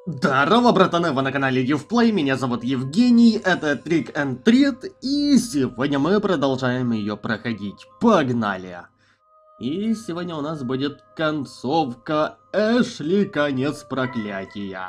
Здорово, братаны, вы на канале Ювплей, меня зовут Евгений, это Trick and Treat, и сегодня мы продолжаем ее проходить. Погнали! И сегодня у нас будет концовка Эшли Конец Проклятия.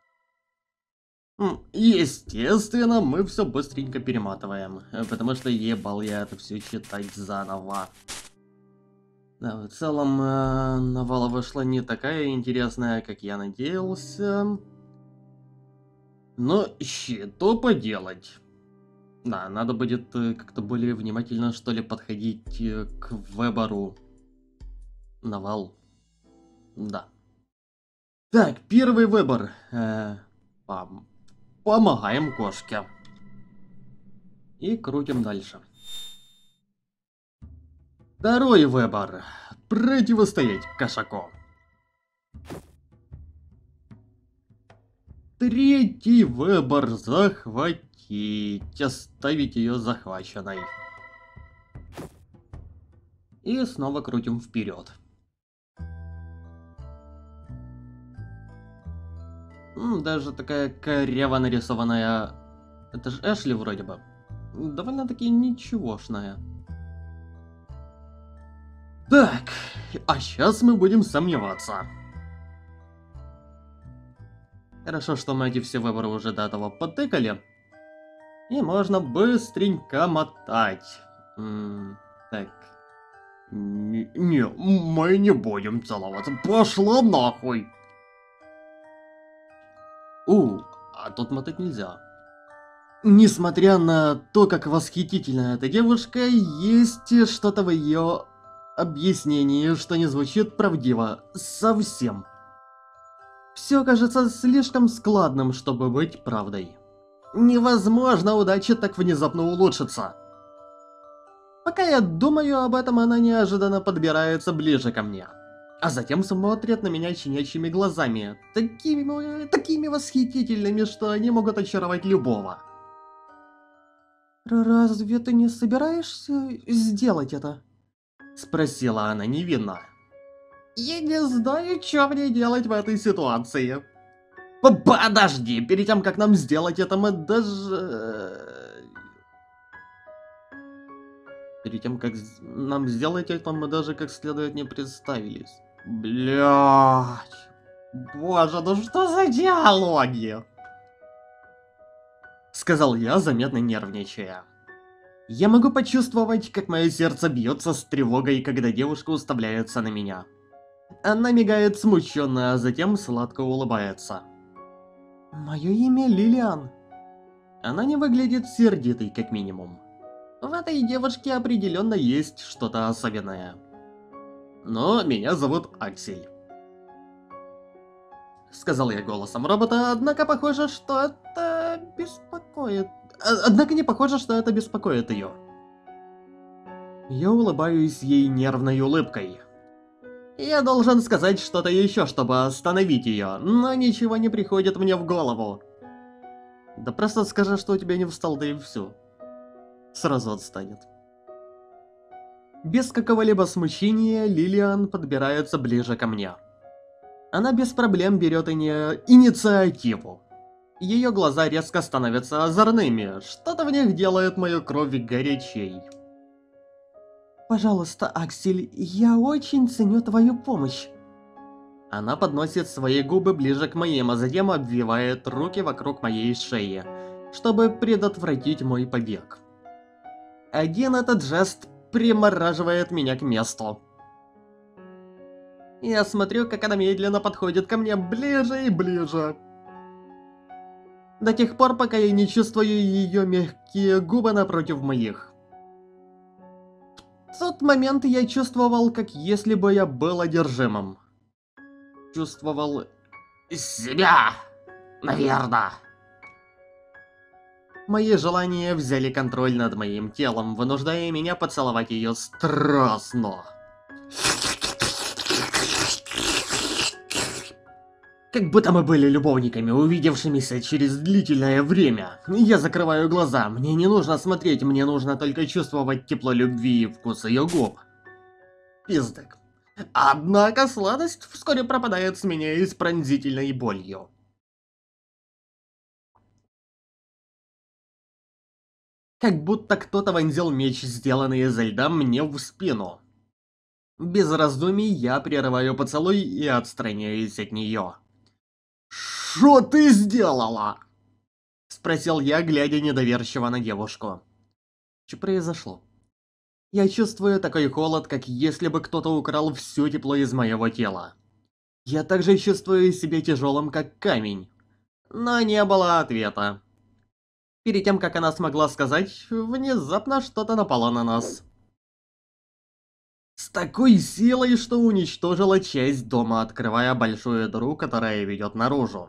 Естественно, мы все быстренько перематываем, потому что ебал я это все читать заново. Да, в целом, новелла вышла не такая интересная, как я надеялся. Но что поделать? Да, надо будет как-то более внимательно, что ли, подходить к выбору новелл. Да. Так, первый выбор. Помогаем кошке. И крутим дальше. Второй выбор. Противостоять кошаку. Третий выбор. Захватить. Оставить ее захваченной. И снова крутим вперед. Даже такая коряво нарисованная... Это же Эшли вроде бы. Довольно-таки ничегошная. Так, а сейчас мы будем сомневаться. Хорошо, что мы эти все выборы уже до этого потыкали. И можно быстренько мотать. Так. Не, мы не будем целоваться. Пошла нахуй. А тут мотать нельзя. Несмотря на то, как восхитительна эта девушка, есть что-то в ее объяснении, что не звучит правдиво. Совсем. Все кажется слишком складным, чтобы быть правдой. Невозможно удача так внезапно улучшиться. Пока я думаю об этом, она неожиданно подбирается ближе ко мне. А затем смотрит на меня щенячьими глазами, такими восхитительными, что они могут очаровать любого. «Разве ты не собираешься сделать это?» — спросила она невинно. Я не знаю, что мне делать в этой ситуации. Подожди, перед тем, как нам сделать это, мы даже... Перед тем, как нам сделать это, мы даже как следует не представились. Блять. Боже, ну что за диалоги? Сказал я, заметно нервничая. Я могу почувствовать, как мое сердце бьется с тревогой, когда девушка уставляется на меня. Она мигает смущенно, а затем сладко улыбается. Мое имя Лилиан. Она не выглядит сердитой, как минимум. В этой девушке определенно есть что-то особенное. Но меня зовут Аксель. Сказал я голосом робота, однако похоже, что это беспокоит... Однако не похоже, что это беспокоит ее. Я улыбаюсь ей нервной улыбкой. Я должен сказать что-то еще, чтобы остановить ее, но ничего не приходит мне в голову. Да просто скажи, что у тебя не встал, да и все. Сразу отстанет. Без какого-либо смущения Лилиан подбирается ближе ко мне. Она без проблем берет инициативу. Ее глаза резко становятся озорными, что-то в них делает мою кровь горячей. «Пожалуйста, Аксель, я очень ценю твою помощь». Она подносит свои губы ближе к моим, а затем обвивает руки вокруг моей шеи, чтобы предотвратить мой побег. Один этот жест примораживает меня к месту. Я смотрю, как она медленно подходит ко мне ближе и ближе. До тех пор, пока я не чувствую ее мягкие губы напротив моих. В тот момент я чувствовал, как если бы я был одержимым. Чувствовал себя, наверное. Мои желания взяли контроль над моим телом, вынуждая меня поцеловать ее страстно. Как будто мы были любовниками, увидевшимися через длительное время. Я закрываю глаза, мне не нужно смотреть, мне нужно только чувствовать тепло любви и вкус ее губ. Пиздак. Однако сладость вскоре пропадает с меня и с пронзительной болью. Как будто кто-то вонзил меч, сделанный изо льда, мне в спину. Без раздумий я прерываю поцелуй и отстраняюсь от нее. «Что ты сделала?» — спросил я, глядя недоверчиво на девушку. Что произошло? Я чувствую такой холод, как если бы кто-то украл все тепло из моего тела. Я также чувствую себя тяжелым, как камень. Но не было ответа. Перед тем, как она смогла сказать, внезапно что-то напало на нас. С такой силой, что уничтожила часть дома, открывая большую дыру, которая ведет наружу.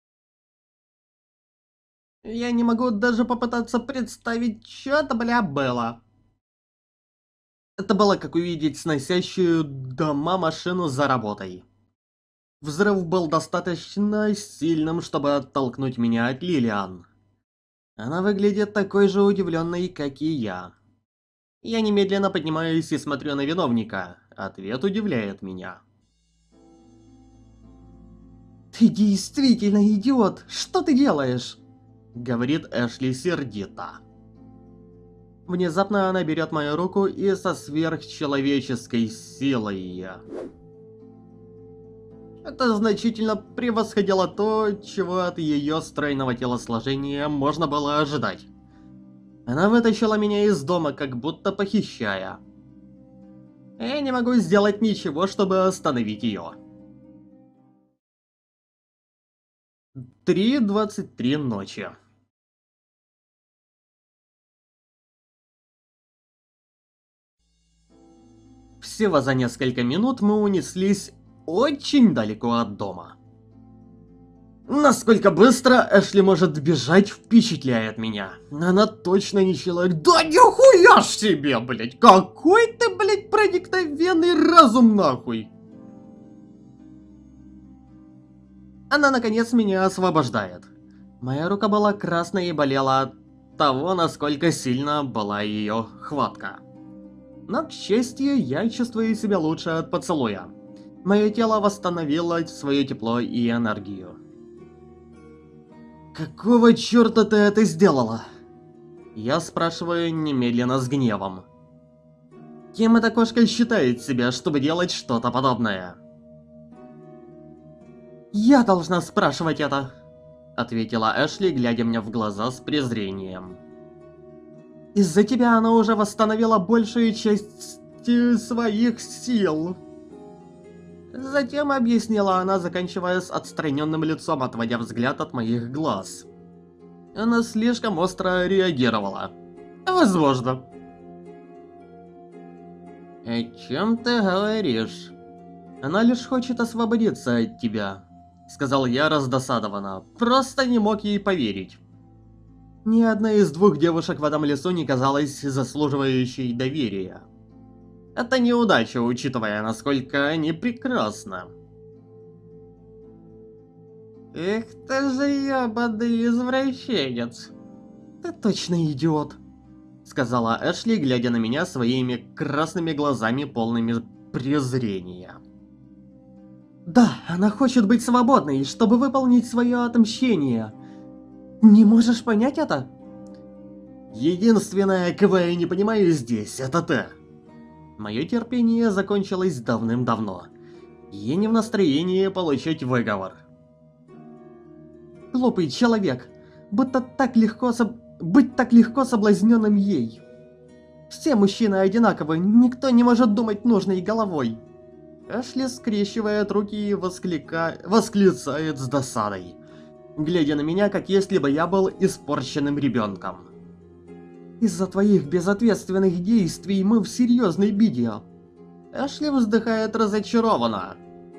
Я не могу даже попытаться представить, что это, бля, было. Это было как увидеть сносящую дома машину за работой. Взрыв был достаточно сильным, чтобы оттолкнуть меня от Лилиан. Она выглядит такой же удивленной, как и я. Я немедленно поднимаюсь и смотрю на виновника. Ответ удивляет меня. «Ты действительно идиот! Что ты делаешь?» — говорит Эшли сердито. Внезапно она берет мою руку и со сверхчеловеческой силой... Это значительно превосходило то, чего от ее стройного телосложения можно было ожидать. Она вытащила меня из дома, как будто похищая. Я не могу сделать ничего, чтобы остановить ее. 3:23 ночи. Всего за несколько минут мы унеслись очень далеко от дома. Насколько быстро Эшли может бежать, впечатляет меня. Она точно не человек. Да нихуя ж себе, блять! Какой ты, блять, проникновенный разум, нахуй! Она, наконец, меня освобождает. Моя рука была красной и болела от того, насколько сильно была ее хватка. Но, к счастью, я чувствую себя лучше от поцелуя. Мое тело восстановило свое тепло и энергию. «Какого черта ты это сделала?» Я спрашиваю немедленно с гневом. Кем эта кошка считает себя, чтобы делать что-то подобное? «Я должна спрашивать это», — ответила Эшли, глядя мне в глаза с презрением. «Из-за тебя она уже восстановила большую часть своих сил». Затем объяснила она, заканчивая с отстраненным лицом, отводя взгляд от моих глаз. Она слишком остро реагировала. Возможно. «О чем ты говоришь? Она лишь хочет освободиться от тебя», — сказал я раздосадованно. Просто не мог ей поверить. Ни одна из двух девушек в этом лесу не казалась заслуживающей доверия. Это неудача, учитывая, насколько они прекрасны. Эх ты же ебаный извращенец. Ты точно идиот, сказала Эшли, глядя на меня своими красными глазами, полными презрения. Да, она хочет быть свободной, чтобы выполнить свое отмщение. Не можешь понять это? Единственное, кого я не понимаю здесь, это ты. Мое терпение закончилось давным-давно. Я не в настроении получать выговор. Глупый человек, будто так легко быть так легко соблазненным ей. Все мужчины одинаковы, никто не может думать нужной головой. Эшли скрещивает руки и восклицает с досадой, глядя на меня, как если бы я был испорченным ребенком. Из-за твоих безответственных действий мы в серьезной беде. Эшли вздыхает разочарованно.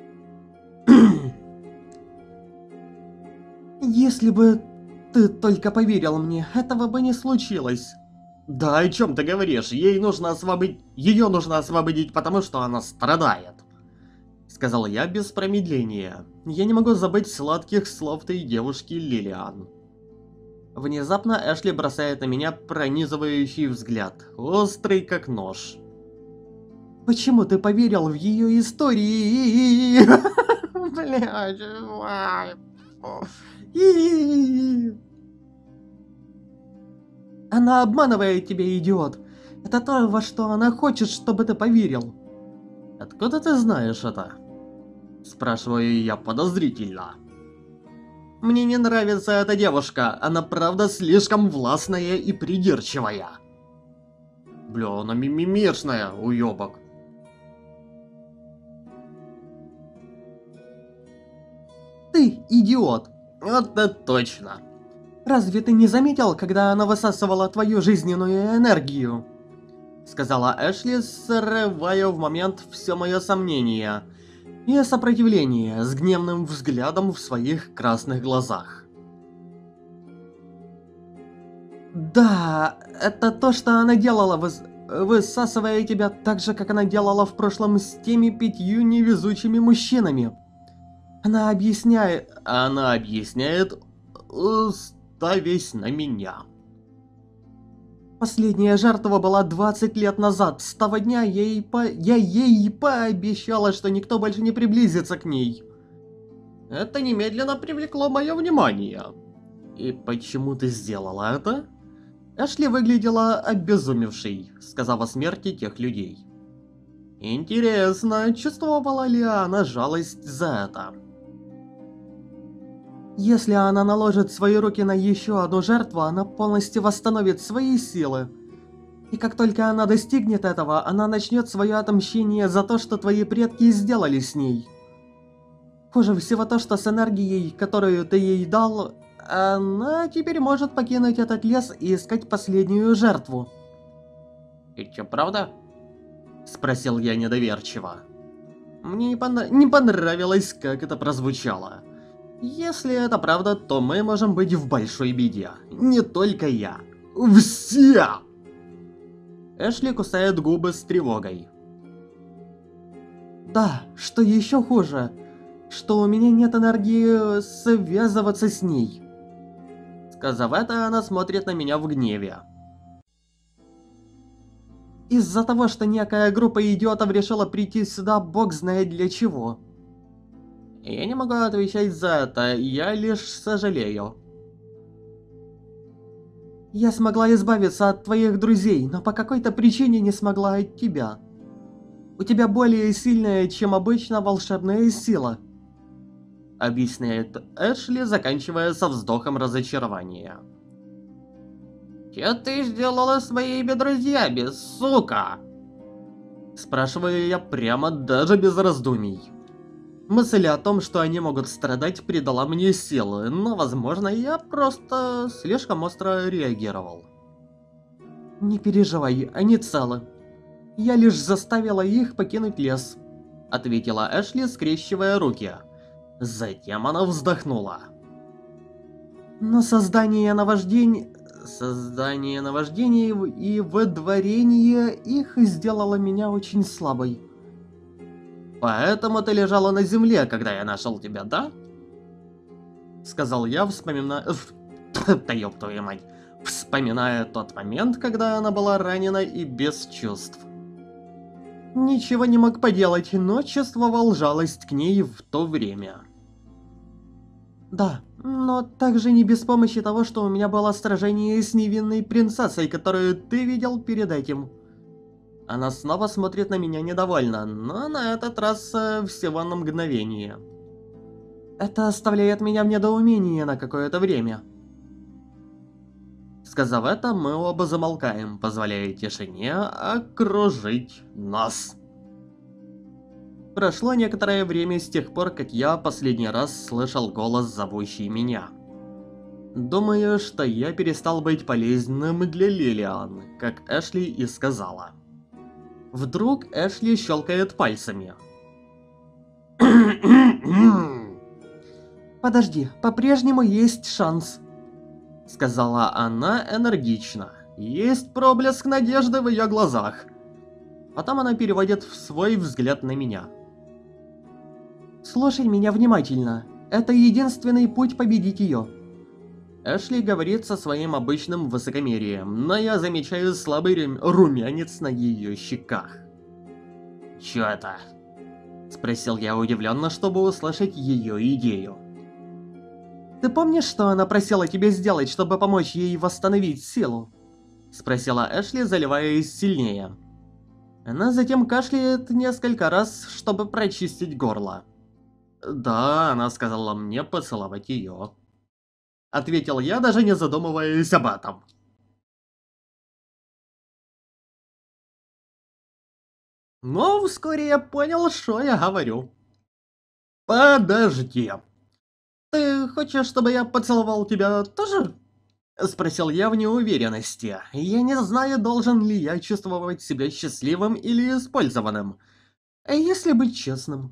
Если бы ты только поверил мне, этого бы не случилось. Да о чем ты говоришь? Ее нужно освободить, потому что она страдает. Сказал я без промедления. Я не могу забыть сладких слов той девушки Лилиан. Внезапно Эшли бросает на меня пронизывающий взгляд, острый как нож. Почему ты поверил в ее истории? Блядь, Она обманывает тебя, идиот. Это то, во что она хочет, чтобы ты поверил. Откуда ты знаешь это? Спрашиваю я подозрительно. Мне не нравится эта девушка, она правда слишком властная и придирчивая. Бля, она мимимишная, уёбок. Ты идиот. Вот это точно. Разве ты не заметил, когда она высасывала твою жизненную энергию? Сказала Эшли, срывая в момент все мое сомнение и сопротивление с гневным взглядом в своих красных глазах. Да, это то, что она делала, высасывая тебя так же, как она делала в прошлом с теми 5 невезучими мужчинами. Она объясняет, ставясь на меня. Последняя жертва была 20 лет назад. С того дня я ей пообещала, что никто больше не приблизится к ней. Это немедленно привлекло мое внимание. И почему ты сделала это? Эшли выглядела обезумевшей, сказав о смерти тех людей. Интересно, чувствовала ли она жалость за это? Если она наложит свои руки на еще одну жертву, она полностью восстановит свои силы. И как только она достигнет этого, она начнет свое отмщение за то, что твои предки сделали с ней. Хуже всего то, что с энергией, которую ты ей дал, она теперь может покинуть этот лес и искать последнюю жертву. «И чё, правда?» – спросил я недоверчиво. Мне не понравилось, как это прозвучало. Если это правда, то мы можем быть в большой беде. Не только я. Все! Эшли кусает губы с тревогой. Да, что еще хуже, что у меня нет энергии связываться с ней. Сказав это, она смотрит на меня в гневе. Из-за того, что некая группа идиотов решила прийти сюда, бог знает для чего. Я не могу отвечать за это, я лишь сожалею. Я смогла избавиться от твоих друзей, но по какой-то причине не смогла от тебя. У тебя более сильная, чем обычно, волшебная сила. Объясняет Эшли, заканчивая со вздохом разочарования. Что ты сделала с моими друзьями, сука? Спрашиваю я прямо, даже без раздумий. Мысль о том, что они могут страдать, придала мне силы, но, возможно, я просто слишком остро реагировал. Не переживай, они целы. Я лишь заставила их покинуть лес, ответила Эшли, скрещивая руки. Затем она вздохнула. Но создание наваждений и выдворение их сделало меня очень слабой. Поэтому ты лежала на земле, когда я нашел тебя, да? Сказал я, вспоминая... Да ёб твою мать. Вспоминая тот момент, когда она была ранена и без чувств. Ничего не мог поделать, но чувствовал жалость к ней в то время. Да, но также не без помощи того, что у меня было сражение с невинной принцессой, которую ты видел перед этим. Она снова смотрит на меня недовольно, но на этот раз всего на мгновение. Это оставляет меня в недоумении на какое-то время. Сказав это, мы оба замолкаем, позволяя тишине окружить нас. Прошло некоторое время с тех пор, как я последний раз слышал голос, зовущий меня. Думаю, что я перестал быть полезным для Лилиан, как Эшли и сказала. Вдруг Эшли щелкает пальцами. «Подожди, по-прежнему есть шанс», — сказала она энергично. Есть проблеск надежды в ее глазах. Потом она переводит свой взгляд на меня. «Слушай меня внимательно. Это единственный путь победить ее». Эшли говорит со своим обычным высокомерием, но я замечаю слабый румянец на ее щеках. «Чё это?» – спросил я удивленно, чтобы услышать ее идею. «Ты помнишь, что она просила тебя сделать, чтобы помочь ей восстановить силу?» Спросила Эшли, заливаясь сильнее. Она затем кашляет несколько раз, чтобы прочистить горло. Да, она сказала мне поцеловать ее. Ответил я, даже не задумываясь об этом. Но вскоре я понял, что я говорю. Подожди. Ты хочешь, чтобы я поцеловал тебя тоже? Спросил я в неуверенности. Я не знаю, должен ли я чувствовать себя счастливым или использованным. Если быть честным.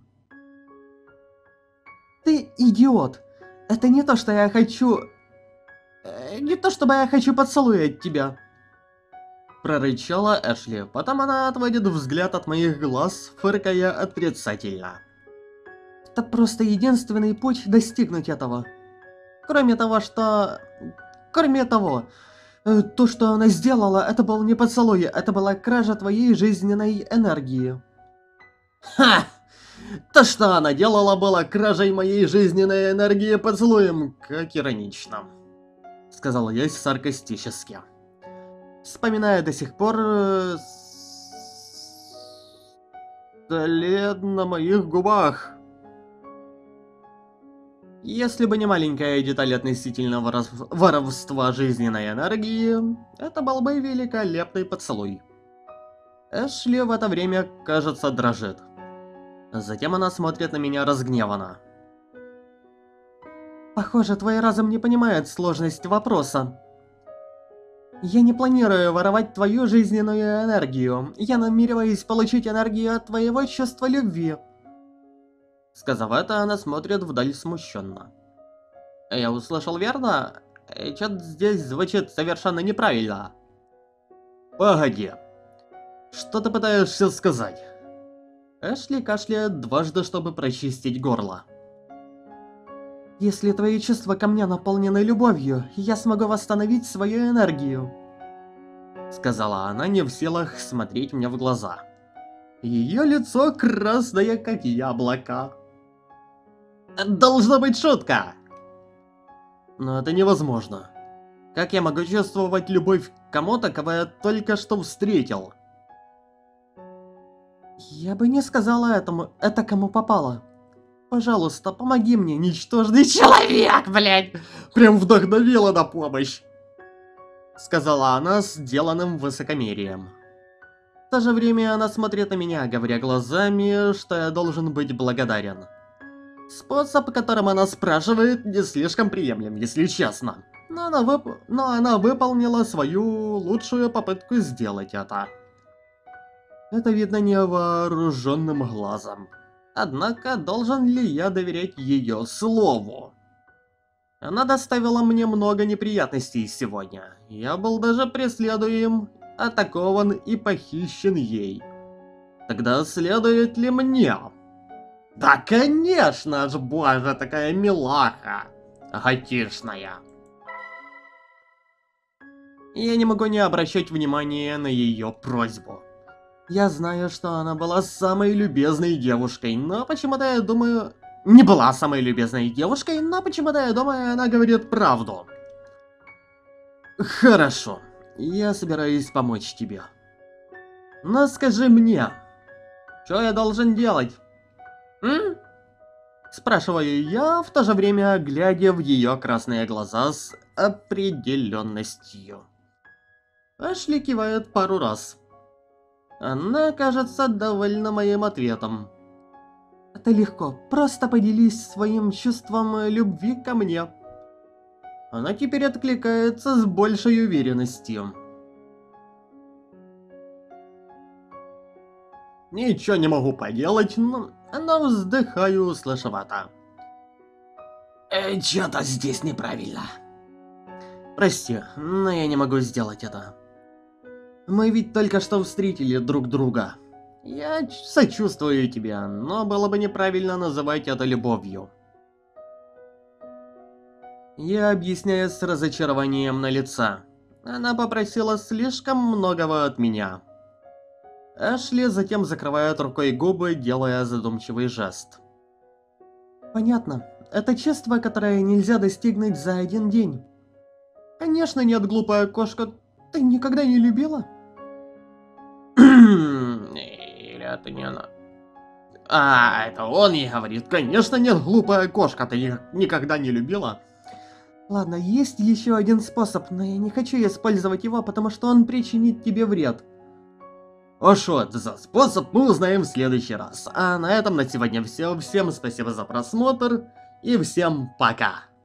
Ты идиот. Это не то, что я хочу... Не то, чтобы я хочу поцелуй от тебя. Прорычала Эшли. Потом она отводит взгляд от моих глаз, фыркая отрицательно. Это просто единственный путь достигнуть этого. Кроме того, то, что она сделала, это был не поцелуй, это была кража твоей жизненной энергии. Ха! То, что она делала, было кражей моей жизненной энергии поцелуем. Как иронично. Сказал я саркастически. Вспоминая до сих пор... след на моих губах. Если бы не маленькая деталь относительно воровства жизненной энергии, это был бы великолепный поцелуй. Эшли в это время, кажется, дрожит. Затем она смотрит на меня разгневанно. Похоже, твой разум не понимает сложность вопроса. Я не планирую воровать твою жизненную энергию. Я намереваюсь получить энергию от твоего чувства любви. Сказав это, она смотрит вдаль смущенно. Я услышал верно? Что-то здесь звучит совершенно неправильно. Погоди. Что ты пытаешься сказать? Эшли кашляет дважды, чтобы прочистить горло. Если твои чувства ко мне наполнены любовью, я смогу восстановить свою энергию. Сказала она, не в силах смотреть мне в глаза. Ее лицо красное, как яблоко. Должна быть шутка! Но это невозможно. Как я могу чувствовать любовь к кому-то, кого я только что встретил? Я бы не сказала это кому попало. Пожалуйста, помоги мне, ничтожный человек, блядь! Прям вдохновила на помощь. Сказала она с деланным высокомерием. В то же время она смотрит на меня, говоря глазами, что я должен быть благодарен. Способ, которым она спрашивает, не слишком приемлем, если честно. Но она выполнила свою лучшую попытку сделать это. Это видно невооруженным глазом. Однако, должен ли я доверять ее слову? Она доставила мне много неприятностей сегодня. Я был даже преследуем, атакован и похищен ей. Тогда следует ли мне? Да, конечно ж, боже, такая милаха. Агатишная. Я не могу не обращать внимания на ее просьбу. Я знаю, что она была самой любезной девушкой, но почему-то я думаю... Не была самой любезной девушкой, но почему-то я думаю, она говорит правду. Хорошо, я собираюсь помочь тебе. Но скажи мне, что я должен делать? Спрашиваю я, в то же время глядя в ее красные глаза с определенностью. Эшли кивает пару раз. Она, кажется, довольна моим ответом. Это легко, просто поделись своим чувством любви ко мне. Она теперь откликается с большей уверенностью. Ничего не могу поделать, но вздыхаю, услышав это. Что-то здесь неправильно. Прости, но я не могу сделать это. Мы ведь только что встретили друг друга. Я сочувствую тебе, но было бы неправильно называть это любовью. Я объясняю с разочарованием на лице. Она попросила слишком многого от меня. Эшли затем закрывает рукой губы, делая задумчивый жест. Понятно. Это чувство, которое нельзя достигнуть за один день. Конечно нет, глупая кошка. Ты никогда не любила? Или это не она? А, это он ей говорит. Конечно нет, глупая кошка, ты их никогда не любила. Ладно, есть еще один способ, но я не хочу использовать его, потому что он причинит тебе вред. А что это за способ, мы узнаем в следующий раз. А на этом на сегодня все. Всем спасибо за просмотр и всем пока.